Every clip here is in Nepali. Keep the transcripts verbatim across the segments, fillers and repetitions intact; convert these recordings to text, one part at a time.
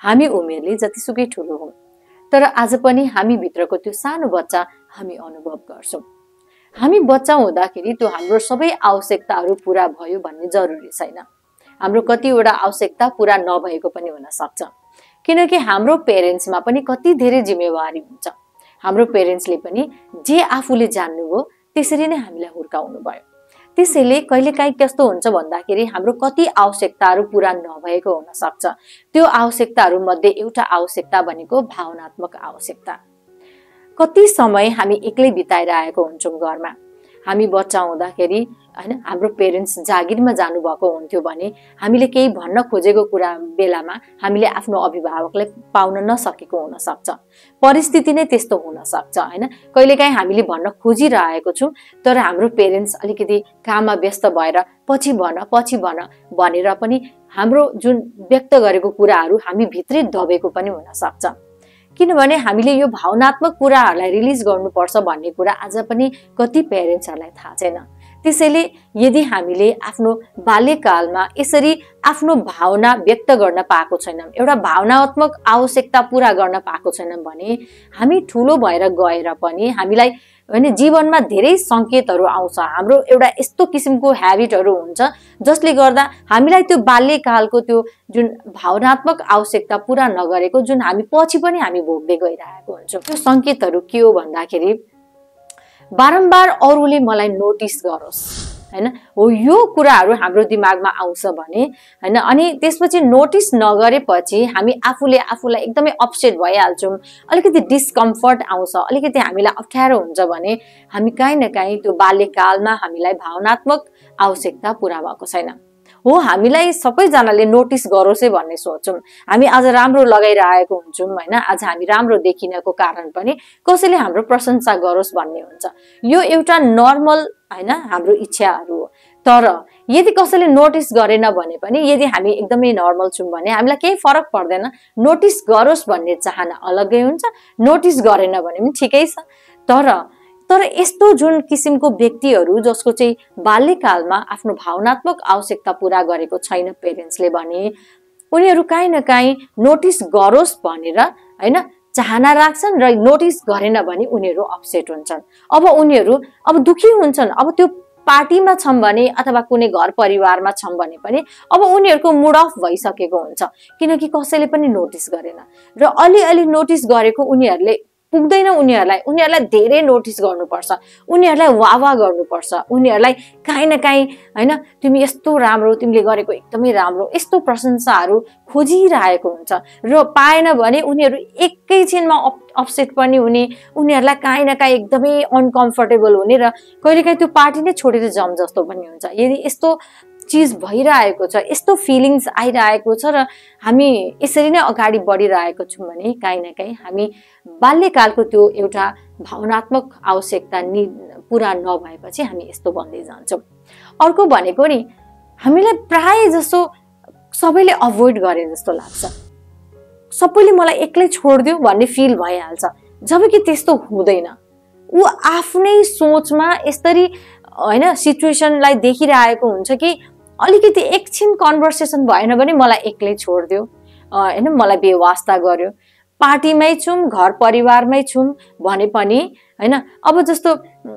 हामी उमेरले जतिसुकै ठुलो हौं, तर आज पनि हामी भित्रको त्यो सानो बच्चा हामी अनुभव गर्छौं। हामी बच्चा हुँदाखेरि त्यो हाम्रो सबै आवश्यकताहरू पूरा भयो भन्ने जरुरी छैन। हाम्रो कतिवटा आवश्यकता पूरा नभएको पनि हुन सक्छ, किनकि हाम्रो पेरेन्ट्समा पनि कति धेरै जिम्मेवारी हुन्छ। हाम्रो पेरेन्ट्सले पनि जे आफूले जान्नुभयो त्यसरी नै हामीलाई हुर्काउनु भयो। त्यसैले कहिलेकाहीँ कस्तो हुन्छ भन्दाखेरि हाम्रो कति आवश्यकताहरू पूरा नभएको हुन सक्छ। त्यो आवश्यकताहरू मध्ये एउटा आवश्यकता भनेको भावनात्मक आवश्यकता। कति समय हामी एक्लै बिताइरहेको हुन्छौँ घरमा। हामी बच्चा हुँदाखेरि हैन हाम्रो पेरेन्ट्स जागिरमा जानुभएको हुन्थ्यो भने हामीले केही भन्न खोजेको कुरा बेलामा हामीले आफ्नो अभिभावकलाई पाउन नसकेको हुन सक्छ। परिस्थिति नै त्यस्तो हुन सक्छ हैन। कहिलेकाहीँ हामीले भन्न खोजिरहेको छौं, तर हाम्रो पेरेन्ट्स अलिकति काममा व्यस्त भएर पछि भन पछि भन भनेर पनि हाम्रो जुन व्यक्त गरेको कुराहरू हामी भित्रै दबेको पनि हुन सक्छ। किनभने हामीले यो भावनात्मक कुराहरूलाई रिलिज गर्नुपर्छ भन्ने कुरा आज पनि कति पेरेन्ट्सहरूलाई थाहा छैन। त्यसैले यदि हामीले आफ्नो बाल्यकालमा यसरी आफ्नो भावना व्यक्त गर्न पाएको छैनौं, एउटा भावनात्मक आवश्यकता पूरा गर्न पाएको छैनौं भने हामी ठुलो भएर गएर पनि हामीलाई हैन जीवनमा धेरै संकेतहरू आउँछ। हाम्रो एउटा यस्तो किसिमको ह्याबिटहरू हुन्छ जसले गर्दा हामीलाई त्यो बाल्यकालको त्यो जुन भावनात्मक आवश्यकता पूरा नगरेको जुन हामी पछि पनि हामी भोग्दै गइरहेको हुन्छौँ। त्यो संकेतहरू के हो भन्दाखेरि बारम्बार अरूले मलाई नोटिस गरोस् हैन, हो यो कुराहरू हाम्रो दिमागमा आउँछ भने हैन। अनि त्यसपछि नोटिस नगरेपछि हामी आफूले आफूलाई एकदमै अपसेट भइहाल्छौँ, अलिकति डिस्कम्फर्ट आउँछ, अलिकति हामीलाई अप्ठ्यारो हुन्छ भने हामी काहीँ न काहीँ त्यो बाल्यकालमा हामीलाई भावनात्मक आवश्यकता पूरा भएको छैन। हो हामीलाई सबैजनाले नोटिस गरोस् भन्ने सोच्छौं। हामी आज राम्रो लगाइरहेको हुन्छौं हैन, आज हामी राम्रो देखिनको कारण पनि कसैले हाम्रो प्रशंसा गरोस् भन्ने हुन्छ। यो एउटा नर्मल हैन हाम्रो इच्छाहरू हो। तर यदि कसैले नोटिस गरेन भने पनि यदि हामी एकदमै नर्मल छौं भने हामीलाई केही फरक पर्दैन। नोटिस गरोस् भन्ने चाहना अलग्गै हुन्छ, नोटिस गरेन भने पनि ठिकै छ। तर तर यस्तो जुन किसिमको व्यक्तिहरू जसको चाहिँ बाल्यकालमा आफ्नो भावनात्मक आवश्यकता पूरा गरेको छैन पेरेन्ट्सले भने उनीहरू काहीँ न काहीँ नोटिस गरोस् भनेर हैन चाहना राख्छन् र नोटिस गरेन भने उनीहरू अपसेट हुन्छन्। अब उनीहरू अब दुखी हुन्छन्। अब त्यो पार्टीमा छन् भने अथवा कुनै घर परिवारमा छन् भने पनि अब उनीहरूको मुड अफ भइसकेको हुन्छ, किनकि कसैले पनि नोटिस गरेन र अलिअलि नोटिस गरेको उनीहरूले पुग्दैन। उनीहरूलाई उनीहरूलाई धेरै नोटिस गर्नुपर्छ, उनीहरूलाई वावा गर्नुपर्छ, उनीहरूलाई काहीँ न काहीँ हैन तिमी यस्तो राम्रो, तिमीले गरेको एकदमै राम्रो, यस्तो प्रशंसाहरू खोजिरहेको हुन्छ र पाएन भने उनीहरू एकैछिनमा अपसेट पनि हुने, उनीहरूलाई काहीँ न काहीँ एकदमै अनकम्फर्टेबल हुने र कहिलेकाहीँ त्यो पार्टी नै छोडेर जाम जस्तो पनि हुन्छ। यदि यस्तो चीज भइरहेको छ, यस्तो फिलिङ्स आइरहेको छ र हामी यसरी नै अगाडि बढिरहेको छौं भने काहीँ न काहीँ हामी बाल्यकालको त्यो एउटा भावनात्मक आवश्यकता नि पूरा नभएपछि हामी यस्तो बन्दै जान्छौँ। अर्को भनेको नि हामीलाई प्राय जसो सबैले अभोइड गरे जस्तो लाग्छ। सबैले मलाई एक्लै छोड्दियो भन्ने फिल भइहाल्छ, जबकि त्यस्तो हुँदैन। ऊ आफ्नै सोचमा यसरी हैन सिचुएसनलाई देखिरहेको हुन्छ कि अलिकति एकछिन कन्भर्सेसन भएन भने मलाई एक्लै छोड्दियो हैन, मलाई बेवास्ता गर्यो। पार्टीमै छौं, घर परिवारमै छौं भने पनि हैन। अब जस्तो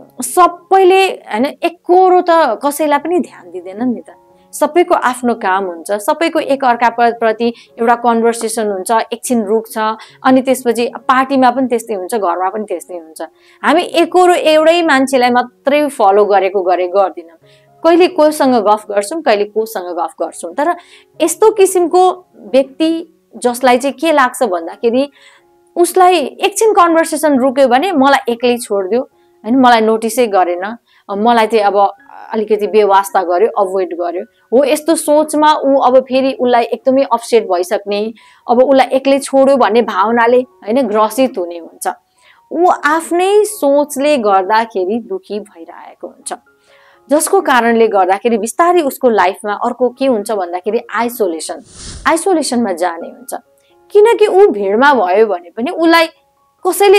सबैले हैन एककोरो त कसैलाई पनि ध्यान दिँदैनन् नि त। सबैको आफ्नो काम हुन्छ, सबैको एक अर्का प्रति एउटा कन्भर्सेसन हुन्छ, एकछिन रुक्छ, अनि त्यसपछि पार्टीमा पनि त्यस्तै हुन्छ, घरमा पनि त्यस्तै हुन्छ। हामी एकरो एउटै मान्छेलाई मात्रै फलो गरेको गरे गर्दिनौं। कहिले कोसँग गफ गर्छौं, कहिले कोसँग गफ गर्छौं। तर यस्तो किसिमको व्यक्ति जसलाई चाहिँ के लाग्छ भन्दाखेरि उसलाई एकछिन कन्भर्सेसन रुक्यो भने मलाई एक्लै छोड्दियो हैन, मलाई नोटिसै गरेन, मलाई चाहिँ अब अलिकति बेवास्ता गर्यो, अभोइड गर्यो। हो यस्तो सोचमा ऊ अब फेरि उसलाई एकदमै अपसेट भइसक्ने, अब उसलाई एक्लै छोड्यो भन्ने भावनाले हैन ग्रसित हुने हुन्छ। ऊ आफ्नै सोचले गर्दाखेरि दुखी भइरहेको हुन्छ, जसको कारणले गर्दाखेरि बिस्तारै उसको लाइफमा अर्को के हुन्छ भन्दाखेरि आइसोलेसन आइसोलेसनमा जाने हुन्छ। किनकि ऊ भिडमा भयो भने पनि उसलाई कसैले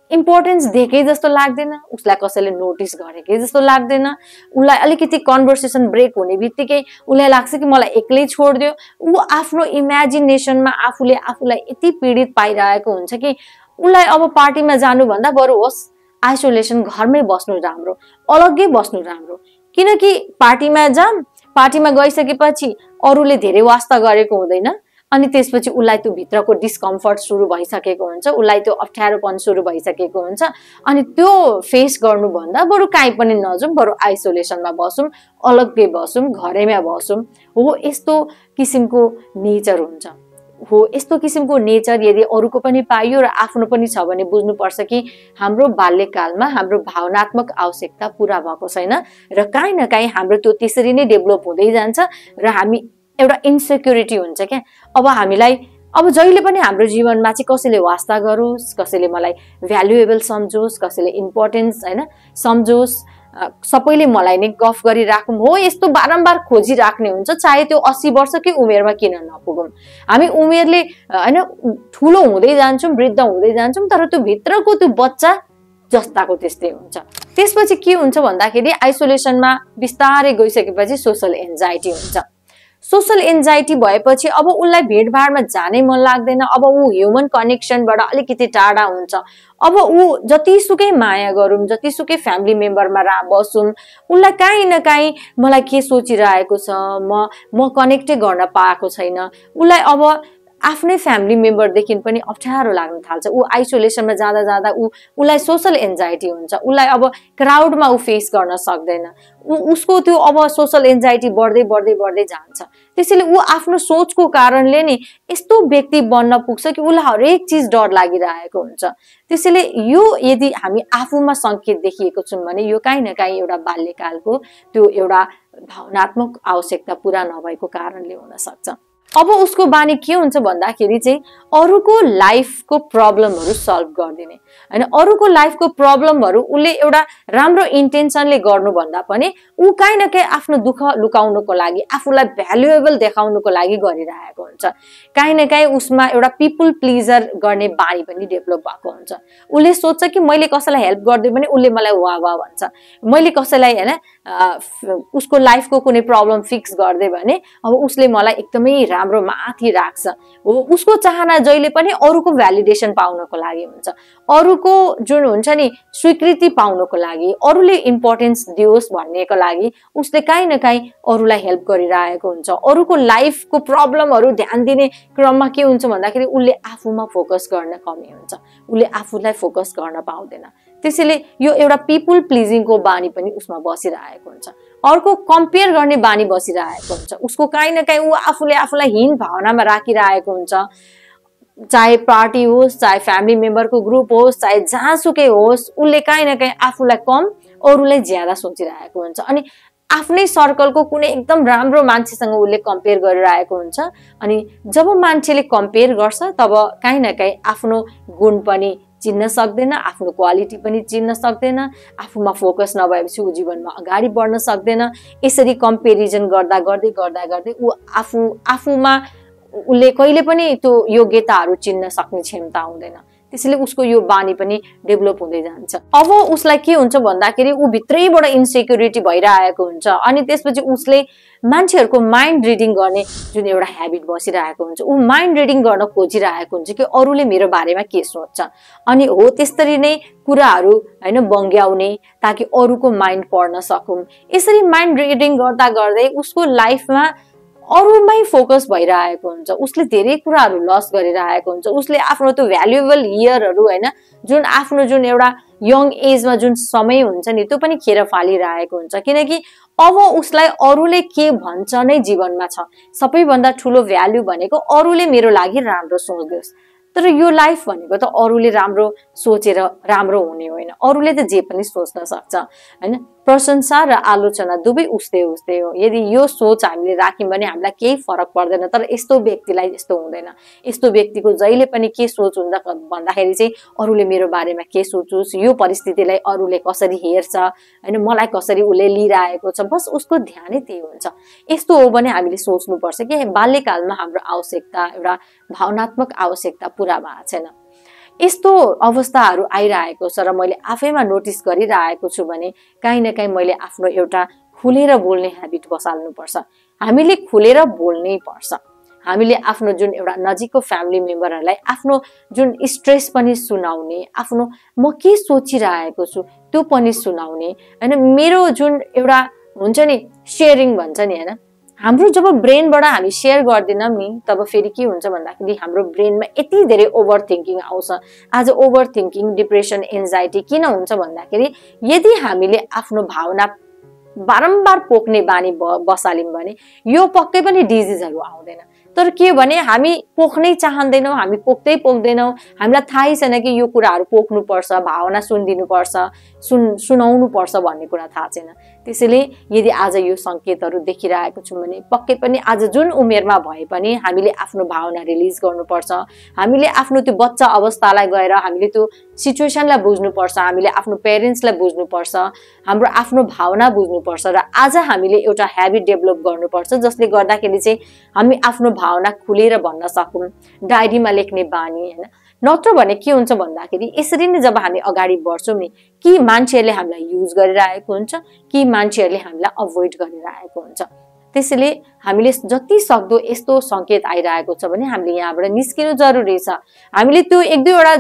इम्पोर्टेन्स दिएकै जस्तो लाग्दैन, उसलाई कसैले नोटिस गरेकै जस्तो लाग्दैन, उसलाई अलिकति कन्भर्सेसन ब्रेक हुने बित्तिकै उसलाई लाग्छ कि मलाई एक्लै छोडिदियो। ऊ आफ्नो इमेजिनेसनमा आफूले आफूलाई यति पीडित पाइरहेको हुन्छ कि उसलाई अब पार्टीमा जानुभन्दा बरु होस् आइसोलेसन घरमै बस्नु राम्रो, अलग्गै बस्नु राम्रो। किनकि पार्टीमा जाम, पार्टीमा गइसकेपछि अरूले धेरै वास्ता गरेको हुँदैन, अनि त्यसपछि उसलाई त्यो भित्रको डिस्कम्फर्ट सुरु भइसकेको हुन्छ, उसलाई त्यो अप्ठ्यारोपन सुरु भइसकेको हुन्छ। अनि त्यो फेस गर्नुभन्दा बरु काहीँ पनि नजाउँ, बरु आइसोलेसनमा बसौँ, अलग्गै बसौँ, घरैमा बसौँ। हो यस्तो किसिमको नेचर हुन्छ। हो यस्तो किसिमको नेचर यदि अरूको पनि पाइयो र आफ्नो पनि छ भने बुझ्नुपर्छ कि हाम्रो बाल्यकालमा हाम्रो भावनात्मक आवश्यकता पूरा भएको छैन र काहीँ न काहीँ हाम्रो त्यो त्यसरी नै डेभलप हुँदै जान्छ र हामी एउटा इन्सेक्युरिटी हुन्छ क्या। अब हामीलाई अब जहिले पनि हाम्रो जीवनमा चाहिँ कसैले वास्ता गरोस्, कसैले मलाई भ्यालुएबल सम्झोस्, कसैले इम्पोर्टेन्स हैन सम्झोस्, सबैले मलाई नै गफ गरिराखौँ, हो यस्तो बारम्बार खोजिराख्ने हुन्छ। चाहे त्यो अस्सी वर्षकै उमेरमा किन नपुगौँ, हामी उमेरले हैन ठुलो हुँदै जान्छौँ, वृद्ध हुँदै जान्छौँ, तर त्यो भित्रको त्यो बच्चा जस्ताको त्यस्तै हुन्छ। त्यसपछि के हुन्छ भन्दाखेरि आइसोलेसनमा बिस्तारै गइसकेपछि सोशल एन्जाइटी हुन्छ। सोशल एन्जाइटी भएपछि अब उसलाई भेटभाडमा जानै मन लाग्दैन, अब ऊ ह्युमन कनेक्सनबाट अलिकति टाढा हुन्छ। अब ऊ जतिसुकै माया गरौँ, जतिसुकै फ्यामिली मेम्बरमा रा बसौँ, उसलाई काहीँ न काहीँ मलाई के सोचिरहेको छ, म म कनेक्टै गर्न पाएको छैन। उसलाई अब आफ्नै फ्यामिली मेम्बरदेखि पनि अप्ठ्यारो लाग्न थाल्छ। ऊ आइसोलेसनमा जाँदा जाँदा ऊ उसलाई सोशल एन्जाइटी हुन्छ। उसलाई अब क्राउडमा ऊ फेस गर्न सक्दैन। ऊ उसको त्यो अब सोशल एन्जाइटी बढ्दै बढ्दै बढ्दै जान्छ। त्यसैले ऊ आफ्नो सोचको कारणले नि यस्तो व्यक्ति बन्न पुग्छ कि उसलाई हरेक चिज डर लागिरहेको हुन्छ। त्यसैले यो यदि हामी आफूमा सङ्केत देखिएको छौँ भने यो काहीँ न काहीँ एउटा बाल्यकालको त्यो एउटा भावनात्मक आवश्यकता पूरा नभएको कारणले हुन सक्छ। अब उसको बानी के हुन्छ भन्दाखेरि चाहिँ अरूको लाइफको प्रब्लमहरू सल्भ गरिदिने हैन। अरूको लाइफको प्रब्लमहरू उसले एउटा राम्रो इन्टेन्सनले गर्नुभन्दा पनि ऊ काहीँ न काहीँ आफ्नो दुःख लुकाउनुको लागि, आफूलाई भ्यालुएबल देखाउनुको लागि गरिरहेको हुन्छ। काहीँ न काहीँ उसमा एउटा पिपुल प्लिजर गर्ने बानी पनि डेभलप भएको हुन्छ। उसले सोच्छ कि मैले कसैलाई हेल्प गरिदियो भने उसले मलाई वाह वाह भन्छ, मैले कसैलाई हैन उसको लाइफको कुनै प्रब्लम फिक्स गरिदियो भने अब उसले मलाई एकदमै राम्रो माथि राख्छ। हो उसको चाहना जहिले पनि अरूको भ्यालिडेसन पाउनको लागि हुन्छ, अरूको जुन हुन्छ नि स्वीकृति पाउनको लागि, अरूले इम्पोर्टेन्स दियोस् भन्नेको लागि उसले काहीँ न काहीँ अरूलाई हेल्प गरिरहेको हुन्छ। अरूको लाइफको प्रब्लमहरू ध्यान दिने क्रममा के हुन्छ भन्दाखेरि उसले आफूमा फोकस गर्न कमी हुन्छ, उसले आफूलाई फोकस गर्न पाउँदैन। त्यसैले यो एउटा पिपुल प्लिजिङको बानी पनि उसमा बसिरहेको हुन्छ। अर्को कम्पेयर गर्ने बानी बसिरहेको हुन्छ। उसको काहीँ न काहीँ ऊ आफूले आफूलाई हीन भावनामा राखिरहेको हुन्छ। चाहे पार्टी होस्, चाहे फ्यामिली मेम्बरको ग्रुप होस्, चाहे जहाँसुकै होस्, उसले काहीँ न काहीँ आफूलाई कम अरूलाई ज्यादा सोचिरहेको हुन्छ। अनि आफ्नै सर्कलको कुनै एकदम राम्रो मान्छेसँग उसले कम्पेयर गरिरहेको हुन्छ। अनि जब मान्छेले कम्पेयर गर्छ तब काहीँ न काहीँ आफ्नो गुण पनि चिन्न सक्दैन, आफ्नो क्वालिटी पनि चिन्न सक्दैन, आफूमा फोकस नभएपछि ऊ जीवनमा अगाडि बढ्न सक्दैन। यसरी कम्पेरिजन गर्दा गर्दै गर्दा गर्दै ऊ आफू आफूमा उसले कहिले पनि त्यो योग्यताहरू चिन्न सक्ने क्षमता हुँदैन। त्यसैले उसको यो बानी पनि डेभलप हुँदै जान्छ। अब उसलाई के हुन्छ भन्दाखेरि ऊ भित्रैबाट इन्सेक्युरिटी भइरहेको हुन्छ। अनि त्यसपछि उसले मान्छेहरूको माइन्ड रिडिङ गर्ने जुन एउटा ह्याबिट बसिरहेको हुन्छ, ऊ माइन्ड रिडिङ गर्न खोजिरहेको हुन्छ कि अरूले मेरो बारेमा के सोच्छ। अनि हो त्यसरी नै कुराहरू हैन बङ्ग्याउने ताकि अरूको माइन्ड पढ्न सकौँ। यसरी माइन्ड रिडिङ गर्दा गर्दै उसको लाइफमा अरूमै फोकस भइरहेको हुन्छ। उसले धेरै कुराहरू लस गरिरहेको हुन्छ। उसले आफ्नो त्यो भ्यालुएबल इयरहरू हैन जुन आफ्नो जुन एउटा यङ एजमा जुन समय हुन्छ नि त्यो पनि खेर फालिरहेको हुन्छ। किनकि अब उसलाई अरूले के भन्छ नै जीवनमा छ। सबैभन्दा ठुलो भ्यालु भनेको अरूले मेरो लागि राम्रो सोच्दोस्। तर यो लाइफ भनेको त अरूले राम्रो सोचेर राम्रो हुने होइन। अरूले त जे पनि सोच्न सक्छ हैन। प्रशंसा र आलोचना दुवै उस्तै उस्तै हो। यदि यो सोच हामीले राख्यौँ भने हामीलाई केही फरक पर्दैन। तर यस्तो व्यक्तिलाई यस्तो हुँदैन। यस्तो व्यक्तिको जहिले पनि के सोच हुन्छ भन्दाखेरि चाहिँ अरूले मेरो बारेमा के सोचोस्, यो परिस्थितिलाई अरूले कसरी हेर्छ हैन, मलाई कसरी उसले लिइरहेको छ, बस उसको ध्यानै त्यही हुन्छ। यस्तो हो भने हामीले सोच्नुपर्छ कि बाल्यकालमा हाम्रो आवश्यकता एउटा भावनात्मक आवश्यकता पूरा भएको छैन। यस्तो अवस्थाहरू आइरहेको छ र मैले आफैमा नोटिस गरिरहेको छु भने काहीँ न काहीँ मैले आफ्नो एउटा खुलेर बोल्ने ह्याबिट बसाल्नुपर्छ। हामीले खुलेर बोल्नै पर्छ। हामीले आफ्नो जुन एउटा नजिकको फ्यामिली मेम्बरहरूलाई आफ्नो जुन स्ट्रेस पनि सुनाउने, आफ्नो म के सोचिरहेको छु त्यो पनि सुनाउने हैन। मेरो जुन एउटा हुन्छ नि शेयरिङ भन्छ नि हैन, हाम्रो जब ब्रेनबाट हामी शेयर गर्दैनौँ नि तब फेरि के हुन्छ भन्दाखेरि हाम्रो ब्रेनमा यति धेरै ओभर थिङ्किङ आउँछ। आज ओभर थिङ्किङ, डिप्रेसन, एन्जाइटी किन हुन्छ भन्दाखेरि यदि हामीले आफ्नो भावना बारम्बार पोख्ने बानी बसाल्यौँ भने यो पक्कै पनि डिजिजहरू आउँदैन। तर के भने हामी पोख्नै चाहँदैनौँ, हामी पोख्दै पोख्दैनौँ, हामीलाई थाहै छैन कि यो कुराहरू पोख्नुपर्छ, भावना सुनिदिनुपर्छ, सुन सुनाउनु पर्छ भन्ने कुरा थाहा छैन। त्यसैले यदि आज यो सङ्केतहरू देखिरहेको छौँ भने पक्कै पनि आज जुन उमेरमा भए पनि हामीले आफ्नो भावना रिलिज गर्नुपर्छ। हामीले आफ्नो त्यो बच्चा अवस्थालाई गएर हामीले त्यो सिचुएसनलाई बुझ्नुपर्छ, हामीले आफ्नो पेरेन्ट्सलाई बुझ्नुपर्छ, हाम्रो आफ्नो भावना बुझ्नुपर्छ र आज हामीले एउटा ह्याबिट डेभलप गर्नुपर्छ जसले गर्दाखेरि चाहिँ हामी आफ्नो भावना खुलेर भन्न सकौँ। डायरीमा लेख्ने बानी हैन। नत्र भने के हुन्छ भन्दाखेरि यसरी नै जब हामी अगाडि बढ्छौँ नि कि मान्छेहरूले हामीलाई युज गरिरहेको हुन्छ कि मान्छेहरूले हामीलाई अभोइड गरिरहेको हुन्छ। त्यसैले हामीले जति सक्दो यस्तो सङ्केत आइरहेको छ भने हामीले यहाँबाट निस्किनु जरुरी छ। हामीले त्यो एक दुईवटा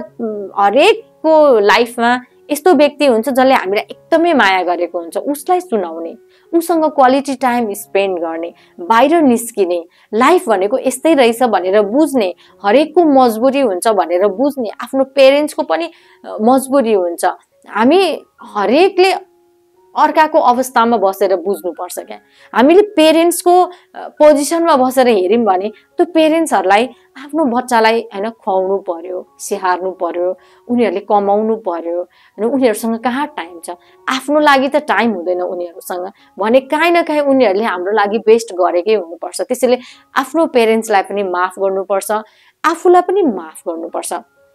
हरेकको लाइफमा यस्तो व्यक्ति हुन्छ जसले हामीलाई एकदमै माया गरेको हुन्छ, उसलाई सुनाउने, उसँग क्वालिटी टाइम स्पेन्ड गर्ने, बाहिर निस्किने, लाइफ भनेको यस्तै रहेछ भनेर बुझ्ने, हरेकको मजबुरी हुन्छ भनेर बुझ्ने, आफ्नो पेरेन्ट्सको पनि मजबुरी हुन्छ। हामी हरेकले अर्काको अवस्थामा बसेर बुझ्नुपर्छ क्या। हामीले पेरेन्ट्सको पोजिसनमा बसेर हेर्यौँ भने त्यो पेरेन्ट्सहरूलाई आफ्नो बच्चालाई हैन खुवाउनु पर्यो, स्याहार्नु पर्यो, उनीहरूले कमाउनु पर्यो हैन, उनीहरूसँग कहाँ टाइम छ। आफ्नो लागि त टाइम हुँदैन उनीहरूसँग भने काहीँ न काहीँ उनीहरूले हाम्रो लागि बेस्ट गरेकै हुनुपर्छ। त्यसैले आफ्नो पेरेन्ट्सलाई पनि माफ गर्नुपर्छ, आफूलाई पनि माफ गर्नुपर्छ।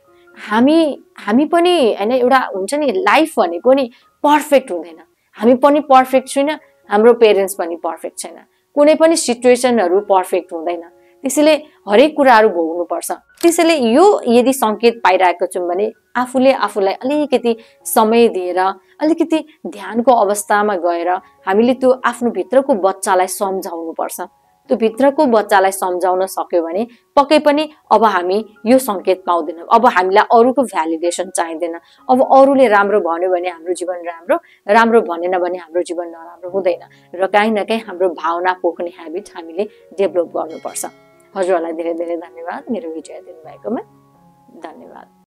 हामी हामी पनि हैन एउटा हुन्छ नि लाइफ भनेको नि पर्फेक्ट हुँदैन। हामी पनि पर्फेक्ट छैन, हाम्रो पेरेन्ट्स पनि पर्फेक्ट छैन, कुनै पनि सिचुएसनहरू पर्फेक्ट हुँदैन। त्यसैले हरेक कुराहरू भोग्नुपर्छ। त्यसैले यो यदि सङ्केत पाइरहेको छौँ भने आफूले आफूलाई अलिकति समय दिएर अलिकति ध्यानको अवस्थामा गएर हामीले त्यो आफ्नो भित्रको बच्चालाई सम्झाउनुपर्छ। त्यो भित्रको बच्चालाई सम्झाउन सक्यो भने पक्कै पनि अब हामी यो सङ्केत पाउँदैनौँ। अब हामीलाई अरूको भ्यालिडेसन चाहिँदैन। अब अरूले राम्रो भन्यो भने हाम्रो जीवन राम्रो, राम्रो भनेन भने हाम्रो जीवन नराम्रो हुँदैन र काहीँ न काहीँ हाम्रो भावना पोख्ने ह्याबिट हामीले डेभलप गर्नुपर्छ। हजुरहरूलाई धेरै धेरै धन्यवाद मेरो भिडियो हेरिदिनु भएकोमा। धन्यवाद।